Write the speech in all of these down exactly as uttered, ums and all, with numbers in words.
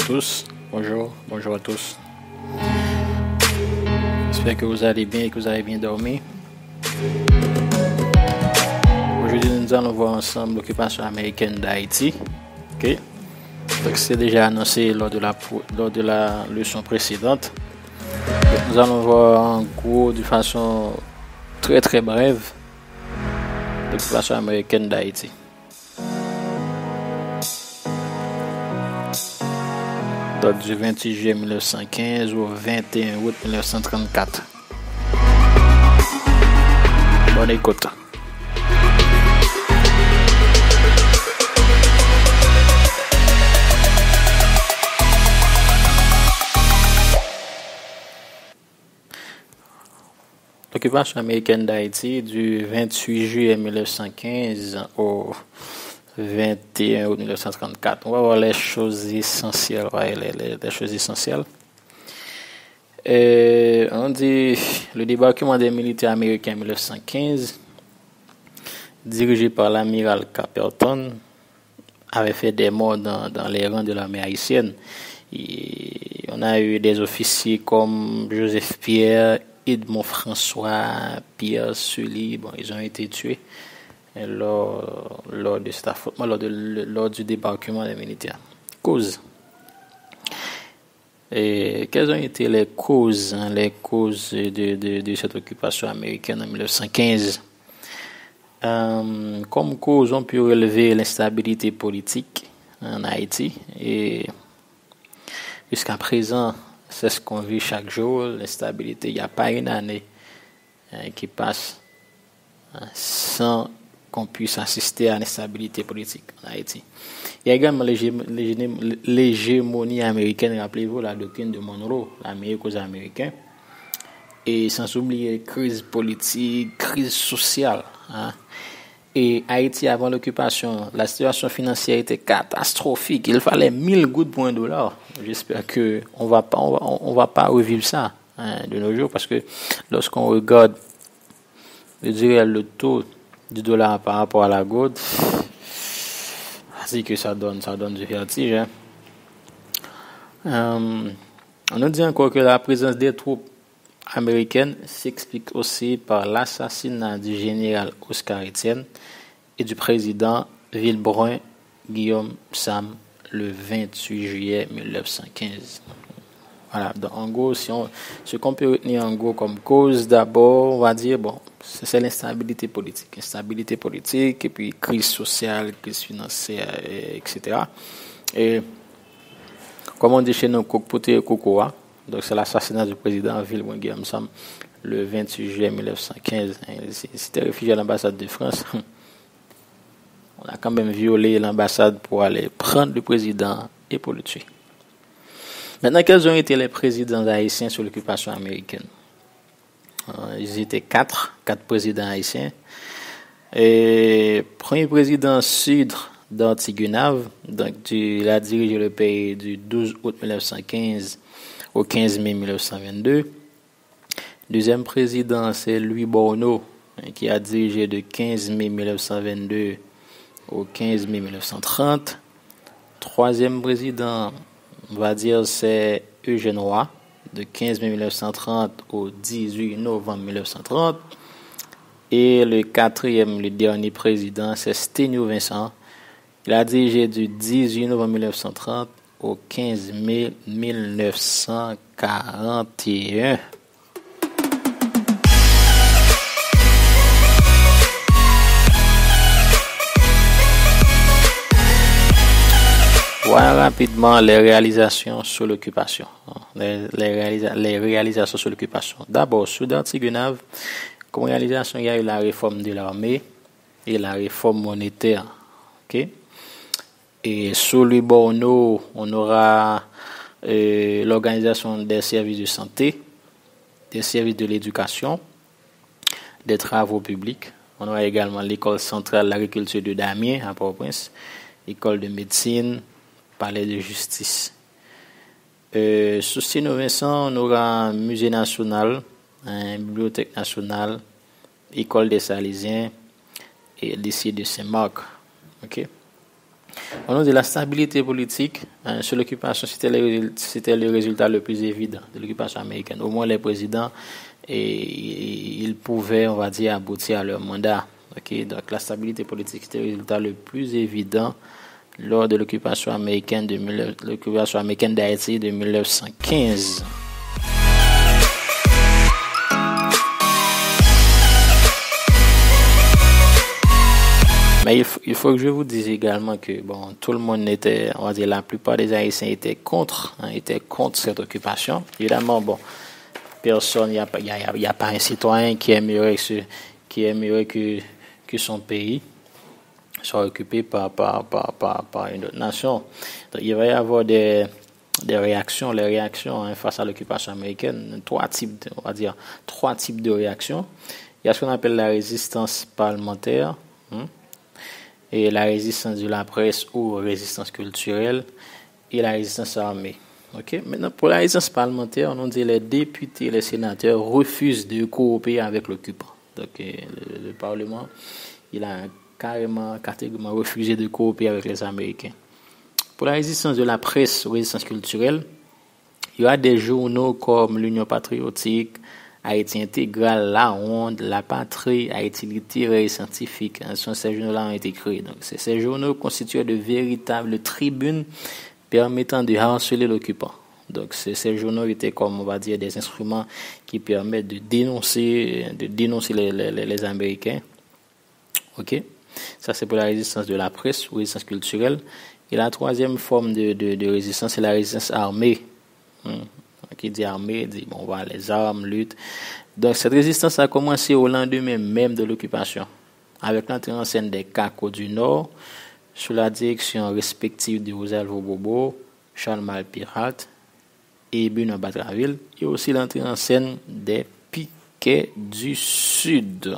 tous, bonjour, bonjour à tous. J'espère que vous allez bien et que vous avez bien dormi. Aujourd'hui, nous allons voir ensemble l'occupation américaine d'Haïti. Ok. Donc, c'est déjà annoncé lors de la, lors de la leçon précédente. Donc, nous allons voir en gros, de façon très très brève, l'occupation américaine d'Haïti. Donc, du vingt-huit juillet mille neuf cent quinze au vingt et un août mille neuf cent trente-quatre. Bonne écoute. L'occupation américaine d'Haïti du vingt-huit juillet mille neuf cent quinze au vingt et un août mille neuf cent trente-quatre. On va voir les choses essentielles. Ouais, les, les, les choses essentielles. Et on dit le débarquement des militaires américains en mille neuf cent quinze, dirigé par l'amiral Caperton, avait fait des morts dans, dans les rangs de l'armée haïtienne. Et on a eu des officiers comme Joseph Pierre, Edmond François, Pierre Sully. Bon, ils ont été tués lors, lors de cet affrontement, lors, de, lors du débarquement des militaires. Cause. Et quelles ont été les causes, hein, les causes de, de, de cette occupation américaine en mille neuf cent quinze? Euh, comme cause, on peut relever l'instabilité politique en Haïti. Et jusqu'à présent, c'est ce qu'on vit chaque jour, l'instabilité. Il n'y a pas une année hein, qui passe hein, sans qu'on puisse assister à l'instabilité politique en Haïti. Il y a également l'hégémonie américaine, rappelez-vous la doctrine de Monroe, l'Amérique aux Américains, et sans oublier crise politique, crise sociale. Hein. Et Haïti, avant l'occupation, la situation financière était catastrophique. Il fallait mille gouttes pour un dollar. J'espère que on va pas, on va, on va pas revivre ça hein, de nos jours, parce que lorsqu'on regarde, je dirais, le taux du dollar par rapport à la goutte, c'est que ça donne, ça donne du vertige. Hein. Euh, on nous dit encore que la présence des troupes américaine s'explique aussi par l'assassinat du général Oscar Etienne et du président Villebrun Guillaume Sam le vingt-huit juillet mille neuf cent quinze. Voilà, donc en gros, si on, ce qu'on peut retenir en gros comme cause, d'abord, on va dire, bon, c'est l'instabilité politique. Instabilité politique, et puis crise sociale, crise financière, et, etc. Et comme on dit chez nous, Kokpote Kokoa, donc c'est l'assassinat du président Villebrun Guillaume Sam le vingt-huit juillet mille neuf cent quinze. C'était réfugié à l'ambassade de France. On a quand même violé l'ambassade pour aller prendre le président et pour le tuer. Maintenant, quels ont été les présidents haïtiens sur l'occupation américaine? Ils étaient quatre, quatre présidents haïtiens. Et premier président Sudre d'Antigunave, donc il a dirigé le pays du douze août mille neuf cent quinze au quinze mai mille neuf cent vingt-deux. Deuxième président, c'est Louis Borneau, qui a dirigé de quinze mai mille neuf cent vingt-deux au quinze mai mille neuf cent trente. Troisième président, on va dire, c'est Eugène Roy, de quinze mai mille neuf cent trente au dix-huit novembre mille neuf cent trente. Et le quatrième, le dernier président, c'est Sténio Vincent. Il a dirigé du dix-huit novembre mille neuf cent trente au quinze mai mille neuf cent quarante et un. Voilà rapidement les réalisations sur l'occupation. Les, les, réalisa- les réalisations sur l'occupation. D'abord, sous d'Antigunave, comme réalisation, il y a eu la réforme de l'armée et la réforme monétaire. Ok? Et sous le Borneau, on aura euh, l'organisation des services de santé, des services de l'éducation, des travaux publics. On aura également l'école centrale de l'agriculture de Damiens à Port-au-Prince, école de médecine, palais de justice. Euh, sous Sténio Vincent, on aura un musée national, une bibliothèque nationale, école des Salésiens et lycée de Saint-Marc. Ok? On nous dit la stabilité politique hein, sur l'occupation, c'était le, c'était le résultat le plus évident de l'occupation américaine. Au moins les présidents, et, ils pouvaient, on va dire, aboutir à leur mandat. Okay? Donc la stabilité politique, c'était le résultat le plus évident lors de l'occupation américaine de l'occupation américaine d'Haïti de mille neuf cent quinze. Mais il faut, il faut que je vous dise également que bon, tout le monde était, on va dire, la plupart des Haïtiens étaient contre, hein, étaient contre cette occupation. Évidemment, bon, personne, il n'y a, a, a, a pas un citoyen qui aimerait, ce, qui aimerait que, que son pays soit occupé par, par, par, par, par une autre nation. Donc, il va y avoir des, des réactions, les réactions hein, face à l'occupation américaine, trois types, on va dire, trois types de réactions. Il y a ce qu'on appelle la résistance parlementaire, hein, et la résistance de la presse ou résistance culturelle et la résistance armée. Okay? Maintenant, pour la résistance parlementaire, on dit les députés et les sénateurs refusent de coopérer avec l'occupant. Donc, le, le Parlement, il a carrément, catégoriquement refusé de coopérer avec les Américains. Pour la résistance de la presse ou résistance culturelle, il y a des journaux comme l'Union patriotique, Haïti intégral, La Ronde, La Patrie, Haïti littéraire et scientifique. Hein, ces journaux-là ont été créés. Donc, ces journaux constituaient de véritables tribunes permettant de harceler l'occupant. Donc, ces journaux étaient comme, on va dire, des instruments qui permettent de dénoncer, de dénoncer les, les, les Américains. OK? Ça, c'est pour la résistance de la presse ou résistance culturelle. Et la troisième forme de, de, de résistance, c'est la résistance armée. Hum. Qui dit armée, dit bon, voilà, les armes, lutte. Donc, cette résistance a commencé au lendemain même de l'occupation, avec l'entrée en scène des Cacos du Nord, sous la direction respective de Rosalvo Bobo, Charles Malpirate et Benoît Batraville, et aussi l'entrée en scène des Piquets du Sud.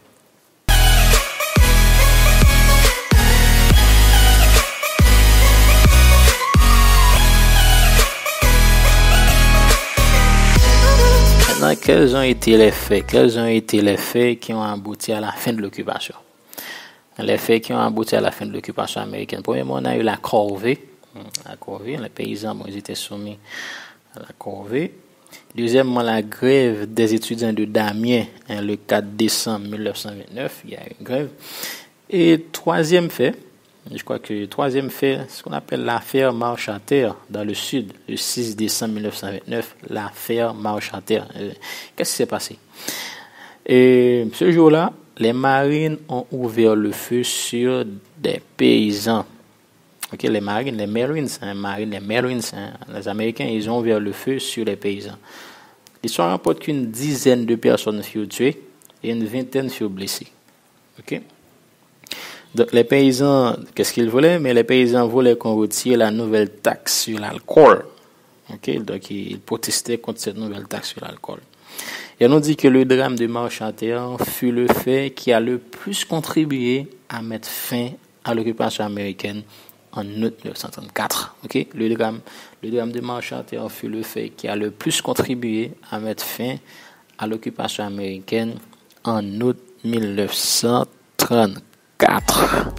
Quels ont été les faits? Quels ont été les faits qui ont abouti à la fin de l'occupation? Les faits qui ont abouti à la fin de l'occupation américaine. Premièrement, on a eu la corvée. La corvée, les paysans bon, ils étaient soumis à la corvée. Deuxièmement, la grève des étudiants de Damiens, hein, le quatre décembre mille neuf cent vingt-neuf, il y a eu une grève. Et troisième fait, je crois que le troisième fait, ce qu'on appelle l'affaire Marche à Terre dans le sud, le six décembre mille neuf cent vingt-neuf, l'affaire Marche à Terre. Euh, qu'est-ce qui s'est passé? Et ce jour-là, les marines ont ouvert le feu sur des paysans. Ok, les marines, les Marines, hein, marines, les Marines, hein, les Américains, ils ont ouvert le feu sur les paysans. L'histoire rapporte qu'une dizaine de personnes furent tuées et une vingtaine furent blessées. Ok. Donc, les paysans, qu'est-ce qu'ils voulaient? Mais les paysans voulaient qu'on retire la nouvelle taxe sur l'alcool. Okay? Donc, ils protestaient contre cette nouvelle taxe sur l'alcool. Et on nous dit que le drame de Marche à Terre fut le fait qui a le plus contribué à mettre fin à l'occupation américaine en août mille neuf cent trente-quatre. Okay? Le drame, le drame de Marche à Terre fut le fait qui a le plus contribué à mettre fin à l'occupation américaine en août mille neuf cent trente-quatre. quatre.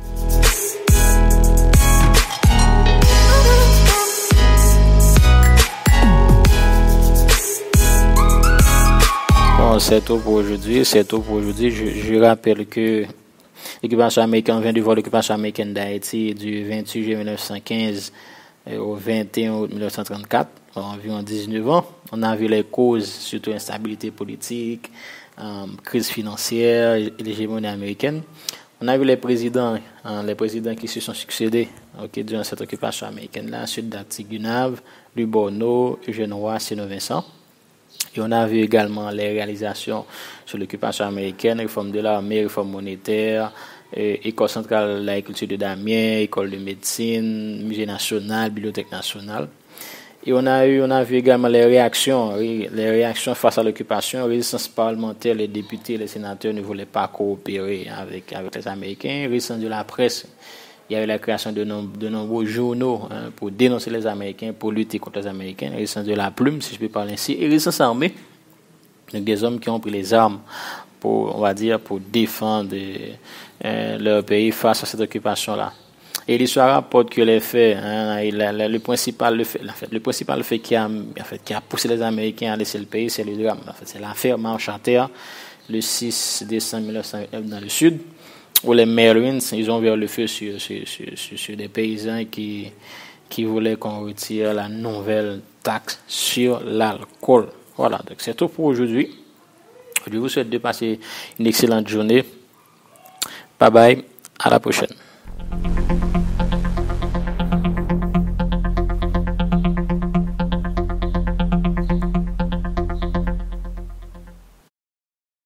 Bon, c'est tout pour aujourd'hui. C'est tout pour aujourd'hui. Je, je rappelle que l'occupation américaine, on vient de voir l'occupation américaine d'Haïti du vingt-huit juillet mille neuf cent quinze au vingt et un août mille neuf cent trente-quatre, environ dix-neuf ans. On a vu les causes, surtout instabilité politique, euh, crise financière et l'hégémonie américaine. On a vu les présidents, hein, les présidents qui se sont succédés okay, durant cette occupation américaine-là, Sud Dati-Gunave, Lubono, Eugène Roy, Sino Vincent. Et on a vu également les réalisations sur l'occupation américaine, réforme de l'armée, réforme monétaire, et, école centrale de l'agriculture de Damiens, école de médecine, musée national, bibliothèque nationale. Et on a eu, on a vu également les réactions, les réactions face à l'occupation, résistance parlementaire, les députés, les sénateurs ne voulaient pas coopérer avec, avec les Américains, résistance de la presse. Il y a eu la création de, nom, de nombreux journaux hein, pour dénoncer les Américains, pour lutter contre les Américains, résistance de la plume, si je peux parler ainsi, et résistance armée, donc des hommes qui ont pris les armes pour, on va dire, pour défendre euh, leur pays face à cette occupation-là. Et l'histoire rapporte que les faits, hein, et la, la, le principal, le fait, en fait, le principal fait qui a, en fait, qui a poussé les Américains à laisser le pays, c'est le drame. En fait, c'est l'affaire Marchanter, le six décembre mille neuf cent neuf dans le sud, où les Marines, ils ont ouvert le feu sur, sur, sur, sur, sur des paysans qui, qui voulaient qu'on retire la nouvelle taxe sur l'alcool. Voilà, donc c'est tout pour aujourd'hui. Je vous souhaite de passer une excellente journée. Bye bye, à la prochaine.